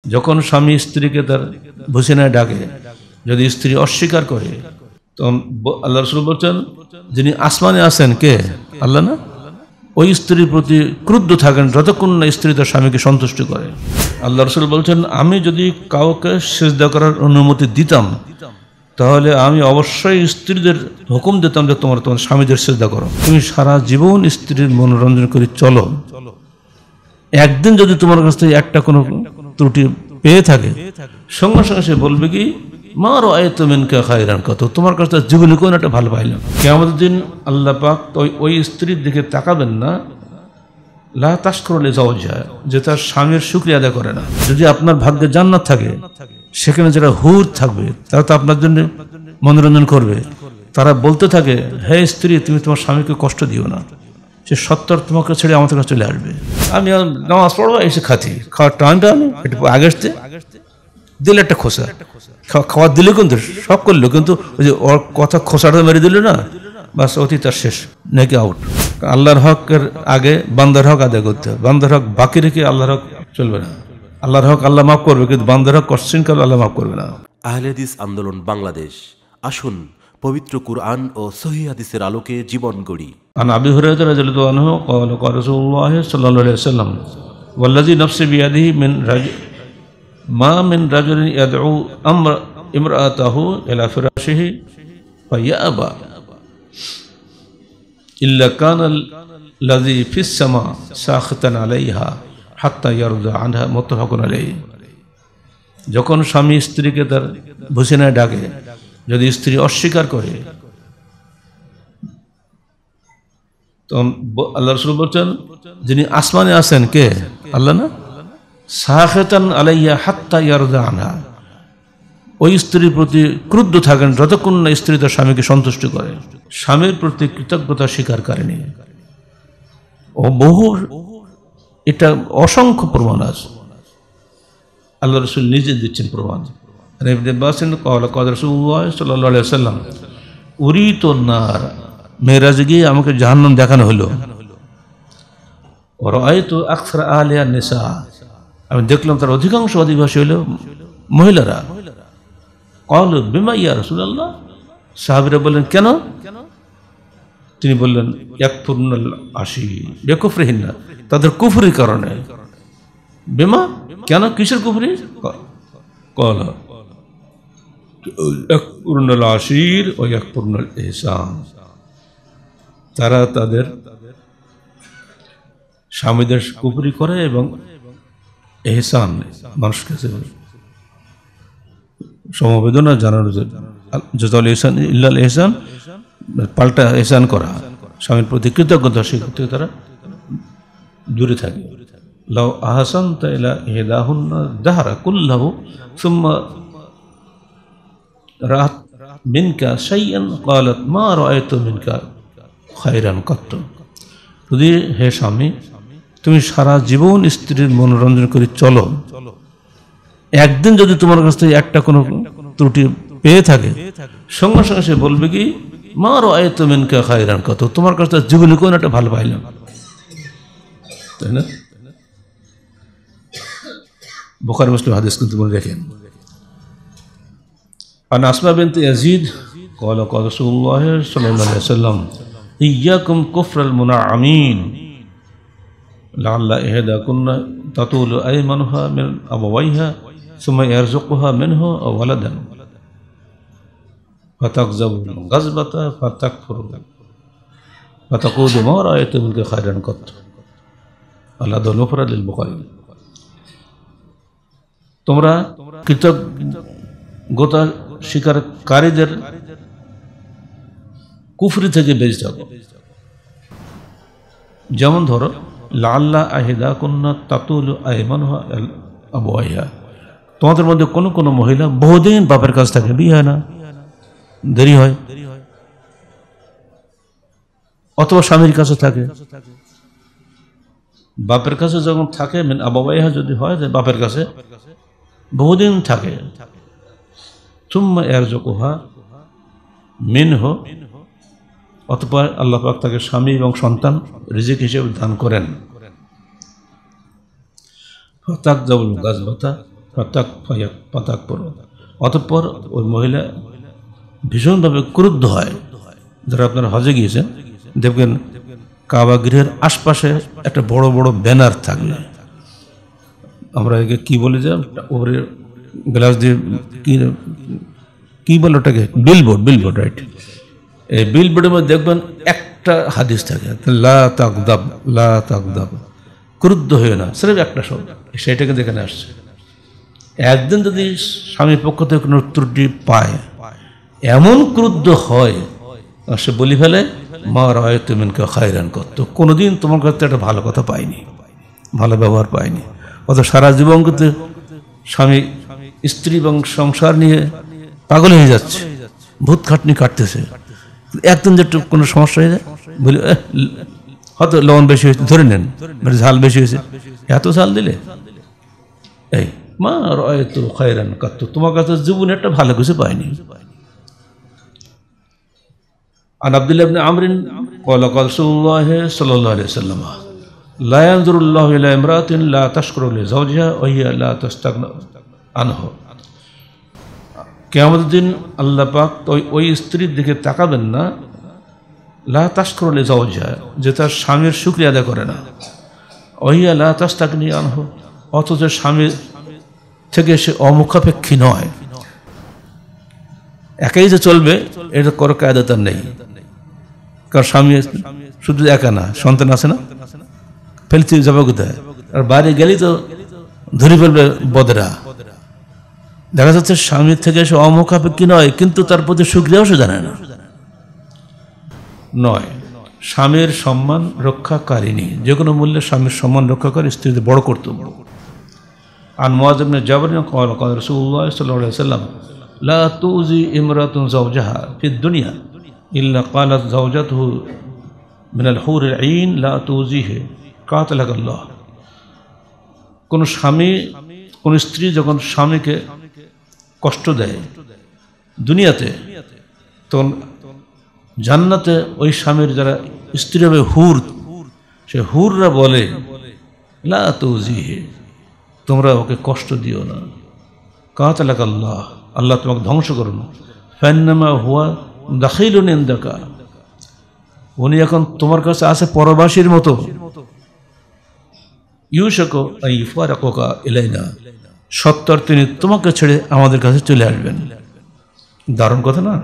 যখন স্বামী স্ত্রীকে তার ভূষণায় ডাকে, যদি স্ত্রী অস্বীকার করে, তখন আল্লাহ রাসূল বলছেন, যিনি আসমানে আছেন কে? আল্লাহ না? ওই স্ত্রীর প্রতি ক্রুদ্ধ থাকেন যতক্ষণ না স্ত্রী তার স্বামীকে সন্তুষ্ট করে। আল্লাহ রাসূল বলছেন, আমি যদি কাউকে সিজদা করার অনুমতি দিতাম, তাহলে আমি অবশ্যই স্ত্রীদের হুকুম দিতাম যে তোমার স্বামীদের সিজদা করো। তুমি সারা জীবন স্ত্রীর মনোরঞ্জন করে চলো, একদিন যদি তোমার কাছ থেকে একটা কোনো ত্রুটি পেয়ে থাকে, সঙ্গে সঙ্গে সে বলবে কি, মা রাআইতু মিনকা খায়রান কত, তোমার কাছে জীবনে কোনো একটা ভালো পাইলাম। কিয়ামতের দিন আল্লাহ পাক ওই স্ত্রীর দিকে তাকাবেন না, লা তাশকুরু লিজাওজিহা, যে তার স্বামীর শুকরিয়া আদায় করে না। যদি আপনার ভাগ্যে জান্নাত থাকে, সেখানে যারা হুর থাকবে তারা তো আপনার জন্য মনোরঞ্জন করবে। তারা বলতে থাকে, হে স্ত্রী, তুমি তোমার স্বামীকে কষ্ট দিও না, সে সত্তর তোমাকে ছেড়ে আমাদের কাছে চলে আসবে। আমি নামাজ পড়বো, এসে খাওয়ার টাইমটা আমি একটু আগে আসতে দিলে একটা খোসা, খাওয়ার দিলে কিন্তু সব করলো, কিন্তু ওই যে ওর কথা খোসাটা মেরে দিল না, বাস অতি তার শেষ, নাকি আউট। আল্লাহর হকের আগে বান্দার হক আদায় করতে হবে, বান্দার হক বাকি রেখে আল্লাহর হক চলবে না। আল্লাহর হক আল্লাহ মাফ করবে, কিন্তু বান্দার হক কোশ্চিন করলে আল্লাহ মাফ করবে না। আহলে হাদিস আন্দোলন বাংলাদেশ, আসুন পবিত্র কুরআন ও সহিহ হাদিসের আলোকে জীবন গড়ি। আন আবি হুরায়রা রাদিয়াল্লাহু আনহু ক্বালা ক্বালা রাসূলুল্লাহ সাল্লাল্লাহু আলাইহি ওয়াসাল্লাম, ওয়াল্লাযী নাফসি বিয়াদিহি মা মিন রাজুলিন ইয়াদউ ইমরাআতাহু ইলা ফিরাশিহি ফায়াবা ইল্লা কানা আল্লাযী ফিস সামা সাখিতান আলাইহা হাত্তা ইয়ারদা আনহা, মুত্তাফাকুন আলাইহি। যখন স্বামী স্ত্রীকে তার ভূষণায় ডাকে, যদি স্ত্রী অস্বীকার করে, তখন আল্লাহ রাসূল বলছেন, যিনি আসমানে আছেন কে? আল্লাহ না? সাখিতান আলাইহা হাত্তা ইয়ারদা আনহা, ওই স্ত্রীর প্রতি ক্রুদ্ধ থাকেন যতক্ষণ না স্ত্রী তার স্বামীকে সন্তুষ্ট করে। স্বামীর প্রতি কৃতজ্ঞতা স্বীকার করেনি ও বহু, এটা অসংখ্য প্রমাণ আছে, আল্লাহ রাসূল নিজে দিচ্ছেন প্রমাণ। ইবনে আব্বাস ক্বালা ক্বালা রাসূলুল্লাহ সাল্লাল্লাহু আলাইহি ওয়াসাল্লাম, উরিতু নার, মেরাজে গিয়ে আমাকে জাহান্নাম দেখানো হলো। ওয়া রাআইতু আকসার আহলিহা নিসা, আমি দেখলাম তার অধিকাংশ অধিবাসী হলো মহিলারা। ক্বালু বিমা ইয়া রাসূলুল্লাহ, সাহাবীরা বললেন কেন? তিনি বললেন, ইয়াকফুরনাল আশীর বিকুফরিহিন্না, তাদের কুফরির কারণে। বিমা, কেন, কিসের কুফরি? ক্বালা ইয়াকফুরনাল আশীর ওয়া ইয়াকফুরনাল ইহসান, তারা তাদের স্বামীদের কুফরি করে এবং ইহসান, মানুষকে সমবেদনা জানানো, জাযাউল ইহসান ইল্লাল ইহসান, পাল্টা ইহসান করা, স্বামীর প্রতি কৃতজ্ঞতা স্বীকার থেকে তারা দূরে থাকে। লাউ আহসানতা ইলা ইহদাহুন্না দাহরা কুল্লাহু সুম্মা রাআত মিনকা শাইআন ক্বালাত মা রাআইতু মিনকা খায়রান কত, যদি হে স্বামী, তুমি সারা জীবন স্ত্রীর মনোরঞ্জন করে চলো, একদিন যদি তোমার কাছ থেকে একটা কোনো ত্রুটি পেয়ে থাকে, সঙ্গে সঙ্গে সে বলবে কি, মা রাআইতু মিনকা খায়রান কত, তোমার কাছে জীবনে কোনো একটা ভালো পাইলাম, তাই না? বুখারী মুসলিম হাদিস কিন্তু মনে রাখেন। আন আসমা বিনত ইয়াজিদ ক্বালা ক্বালা রাসূলুল্লাহ সাল্লাল্লাহু আলাইহি ওয়াসাল্লাম, ইয়াকুম কুফরাল মুনাআমিন লাআল্লা ইহদাকুন্না তাতুলু আইমানুহা মিন আবাওয়াইহা সুম্মা ইয়ারযুকুহা মিনহু ওয়ালাদান ফাতাকযাবু গাযবাতা ফাতাকফুরু ফাতাকুলু মা রাআইতু মিনকা খায়রান কত। আল্লাহ দলফরা লিল বুখারী। তোমরা কৃতজ্ঞতা স্বীকারকারীদের কুফরি থেকে বেঁচে থাকো। যেমন ধরো, লাআল্লা ইহদাকুন্না তাতুলু আইমানুহা আবাওয়াইহা, তোমাদের মধ্যে কোনো কোনো মহিলা বহুদিন বাপের কাছ থেকে বিয়ে হয় না, দেরি হয়, অথবা স্বামীর কাছে থাকে। বাপের কাছে যখন থাকে, মিন আবাওয়াইহা যদি হয়, বাপের কাছে বহুদিন থাকে, সুম্মা ইয়ারযুকুহা মিনহু, অতঃপর আল্লাহ পাক তাকে স্বামী এবং সন্তান রিজিক হিসেবে দান করেন। ফাতাকযাবুল গাযবাতা, পাতাক পর। অতঃপর ওই মহিলা ভীষণভাবে ক্রুদ্ধ হয়। যারা আপনারা হজে গিয়েছেন দেখবেন কাবা গৃহের আশপাশে একটা বড় বড় ব্যানার থাকবে, আমরা একে কি বলে যে ওপরে গ্লাস দিয়ে কি বলে ওটাকে, বিলবোর্ড রাইট। এই বিলবোর্ডের মধ্যে দেখবেন একটা হাদিস থাকে, লা তাগদাব, ক্রুদ্ধ হয়ে না, সেটা একটা শব্দ, সেটাকে যেখানে আসছে। একদিন যদি স্বামীর পক্ষ থেকে কোনো ত্রুটি পায়, এমন ক্রুদ্ধ হয় সে বলি ফেলে, মা রায় তুমি খায়রান করতো, কোনোদিন তোমার কাছে একটা ভালো কথা পাইনি, ভালো ব্যবহার পাইনি। অত সারা জীবন কিন্তু স্বামী স্ত্রী এবং সংসার নিয়ে পাগল হয়ে যাচ্ছে, ভূত খাটনি কাটতেছে। একদিন যে কোনো সমস্যা হয়ে যায় বলি হয়তো লবণ বেশি হয়েছে, ধরে নেন ঝাল বেশি হয়েছে, এত ঝাল দিলে, এই মা রায় তো খায়রান করতো, তোমার কাছে জীবনে একটা ভালো কিছু পাইনি। عن عبد الله بن عمرو قال قال رسول الله صلى الله عليه وسلم لا ينظر الله إلى امرأة لا تشكر لزوجها وهي لا تستغنى عنه। কিয়ামতের দিন আল্লাহ পাক ওই স্ত্রীর দিকে তাকাবেন না, লা তাশকুরু লিজাওজিহা, যে তার স্বামীর শুকরিয়া আদায় করে না, ওহিয়া লা তাস্তাগনি আনহু, অথচ স্বামীর থেকে সে অমুখাপেক্ষী নয়, একাই যে চলবে এটা কোনো কায়দা তার নেই। কারণ স্বামী শুধু একা না, সন্তান আছে না, ফেলতে যাবে কোথায়, আর বাইরে গেলেই তো ধরে ফেলবে বদরা। দেখা যাচ্ছে স্বামীর থেকে সে অমুখাপেক্ষী নয়, কিন্তু তার প্রতি শুকরিয়াও সে জানে না। নয়, স্বামীর সম্মান রক্ষাকারিণী, যে কোনো মূল্যে স্বামীর সম্মান রক্ষা করে স্ত্রীদের বড় কর্তব্য। আন মুআয ইবনে জাবর قال قال رسول الله صلى الله عليه وسلم لا تؤذي امرأة زوجها في الدنيا إلا قالت زوجته من الحور العين لا تؤذيه قاتلك الله। কোন স্বামী কোন স্ত্রী যখন স্বামীকে কষ্ট দেয় দুনিয়াতে, তখন জান্নাতে ওই স্বামীর যারা স্ত্রী হবে হুর, সে হুররা বলে লা তুজিহে, তোমরা ওকে কষ্ট দিও না, কাতালাক আল্লাহ, আল্লাহ তোমাকে ধ্বংস করুন, ফান্নামা হুয়া দাখিলুন ইনদাকা, উনি এখন তোমার কাছে আছে পরবাসীর মতো, ইউশাকু আন ইফারাকুকা ইলাইনা, সত্তর তিনি তোমাকে ছেড়ে আমাদের কাছে চলে আসবেন। দারুণ কথা না?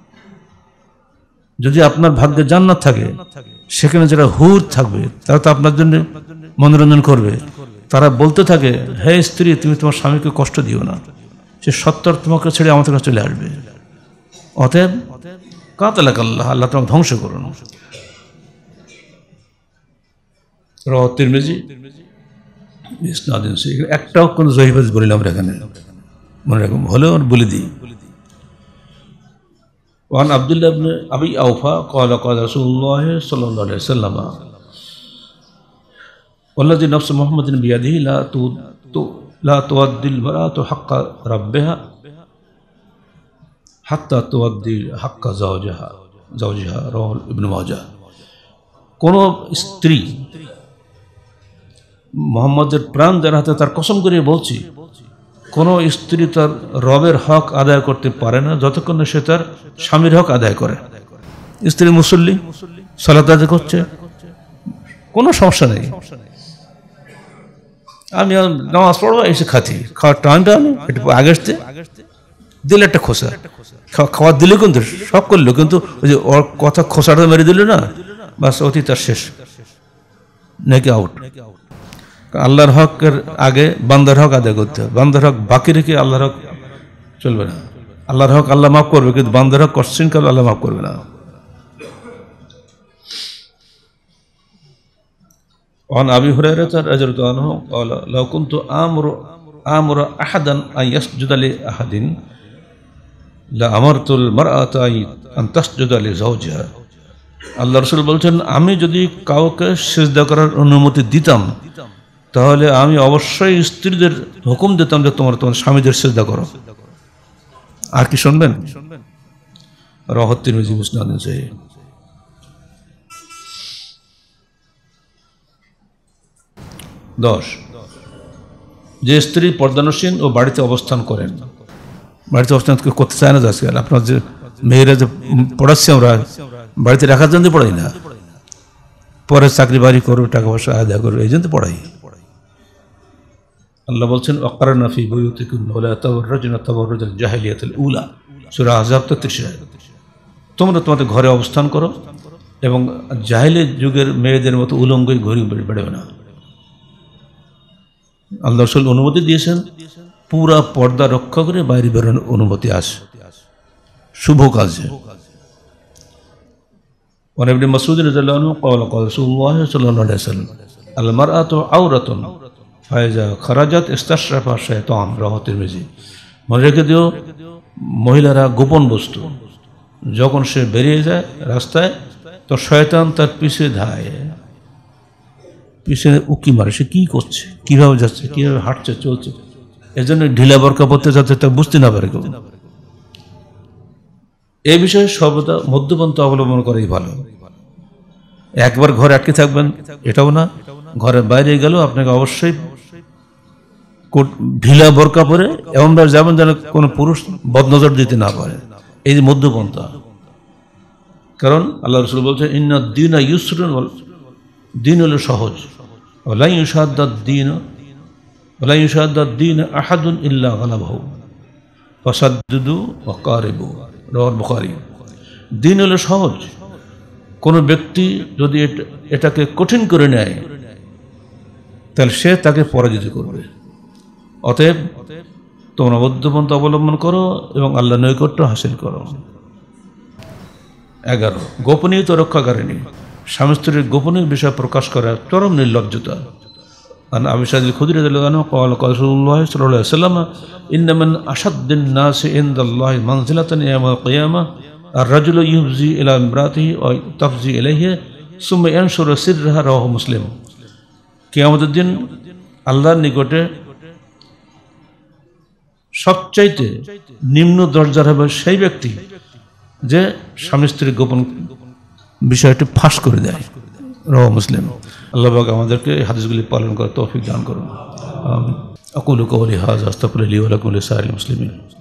যদি আপনার ভাগ্যে জান্নাত থাকে, সেখানে যারা হুর থাকবে তারা তো আপনার জন্য মনোরঞ্জন করবে, তারা বলতে থাকে হে স্ত্রী তুমি তোমার স্বামীকে কষ্ট দিও না, সে সত্তর তোমাকে ছেড়ে আমাদের কাছে চলে আসবে। অতএব কাতালাক আল্লাহ, আল্লাহ তোমাকে ধ্বংস করুন। রাওয়াহু তিরমিজি ইসনাদিন সহিহ। একটাও কোন জয়ীফ হাদিস বলিলাম এখানে, মনে রাখুন, হলেও বলে দিই। وعن عبد الله بن أبي أوفى قال قال رسول الله صلى الله عليه وسلم والذي نفس محمد بيده لا تؤدي المرأة حق ربها حتى تؤدي حق زوجها رواه ابن ماجه। কোন স্ত্রী, মুহাম্মদের প্রাণ যার হাতে তার কসম করে বলছি, কোন স্ত্রী তার রবের হক আদায় করতে পারে না যতক্ষণ সে তার স্বামীর হক আদায় করে। স্ত্রী মুসল্লি, সালাত আদায় করছে, কোনো সমস্যা নেই, আমি নামাজ পড়বো এসে খাতি, খাওয়ার টাইমটা আমি একটু আগে আসতে দিলে একটা খোসা, খাওয়ার দিলে কিন্তু সব করলো, কিন্তু ওই যে ওর কথা খোসাটা মেরে দিল না, বাস অতি তার শেষ, নাকি আউট। আল্লাহর হকের আগে বান্দার হক আদায় করতে হবে, বান্দার হক বাকি রেখে আল্লাহর হক চলবে না। আল্লাহর হক আল্লাহ মাফ করবে, কিন্তু বান্দার হক কোশ্চিন করলে আল্লাহ মাফ করবে না। عن أبي هريرة رضي الله عنه قال لو كنت آمر أحدا أن يسجد لأحد لأمرت المرأة أن تسجد لزوجها। আল্লাহ রাসূল বলছেন, আমি যদি কাউকে সিজদা করার অনুমতি দিতাম তাহলে আমি অবশ্যই স্ত্রীদের হুকুম দিতাম যে তোমার স্বামীদের সিজদা করো। আর কি শুনবেন? রাওয়াহু তিরমিজি ইসনাদিন সহিহ। 10 যে স্ত্রী পর্দানসীন ও বাড়িতে অবস্থান করেন, বাড়িতে অবস্থান করতে চায় না আজকাল। আপনার যে মেয়েরা যে পড়াচ্ছি আমরা, বাড়িতে রাখার জন্য পড়াই না, পরে চাকরি বাড়ি করবে, টাকা পয়সা আদায় করবে, এই জন্য পড়াই। আল্লাহ বলছেন ওয়াকরানা ফি বুয়ুতিকুন্না ওয়া লা তাবাররাজনা তাবাররুজাল জাহিলিয়াতিল উলা, সূরা আহজাব 33 আয়াত। তোমরা তোমাদের ঘরে অবস্থান করো এবং জাহিলি যুগের মেয়েদের মতো উলঙ্গই ঘুরে বেড়াবে না। আল্লাহ রাসূল অনুমতি দিয়েছেন পুরা পর্দা রক্ষা করে বাইরে বেরোনোর অনুমতি আছে শুভ কাজে। ওয়ান ইবনে মাসউদ রাদিয়াল্লাহু আনহু قال قال رسول الله صلى الله عليه وسلم المرأة عورة فإذا خرجت استشرف الشيطان রাওয়াহু তিরমিজি। মনে রেখে দিও, মহিলারা গোপন বস্তু, যখন সে বেরিয়ে যায় রাস্তায় তো শয়তান তার পিছে ধায়, পিছনে উকি মারে, সে কী করছে, কীভাবে যাচ্ছে, কীভাবে হাঁটছে, চলছে। এজন্য ঢিলা বরকা পড়তে যাচ্ছে তা বুঝতে না পারে কেউ। এই বিষয়ে সর্বদা মধ্যপন্থা অবলম্বন করাই ভালো। একবার ঘরে আটকে থাকবেন এটাও না, ঘরের বাইরে গেলেও আপনাকে অবশ্যই ঢিলা বরকা পরে এমনভাবে যেমন যেন কোনো পুরুষ বদনজর দিতে না পারে। এই যে মধ্যপন্থা, কারণ আল্লাহ রাসূল বলছেন ইন্না দ্বীনা ইউসরুন, দিন হলো সহজ। ওয়ালা ইউশাদ্দাদ দ্বীন আহাদুন ইল্লা গালাবাহু ফাসাদ্দুদু ওয়া কারিবু, রাওয়াহুল বুখারী। দিন হলো সহজ, কোনো ব্যক্তি যদি এটাকে কঠিন করে নেয় তাহলে সে তাকে পরাজিত করবে। অতএব তোমরা মধ্যপন্থা অবলম্বন করো এবং আল্লাহ নৈকট্য হাসিল করো। 11 গোপনীয়তা রক্ষাকারিণী, স্বামী স্ত্রীর গোপনীয় বিষয় প্রকাশ করা চরম নির্লজ্জতা। আন আবি সাঈদ আল-খুদরি রাদিয়াল্লাহু আনহু قال قال رسول الله صلى الله عليه وسلم إن من أشد الناس عند الله منزلة يوم القيامة الرجل يفزي إلى امرأته وتفزي إليه ثم ينشر سرها, রাওয়াহু মুসলিম। কিয়ামতের দিন আল্লাহর নিকটে সবচাইতে নিম্ন দরজার হবে সেই ব্যক্তি যে স্বামী স্ত্রীর গোপন বিষয়টি ফাঁস করে দেয়, রাওয়াহু মুসলিম। আল্লাহ পাক আমাদেরকে এই হাদিসগুলি পালন করার তৌফিক দান করুন। আমিন। আকুলু কওলি হাযা আস্তাগফিরুল্লাহ লি ওয়া লাকুম ওয়া লিসাইরিল মুসলিমিন।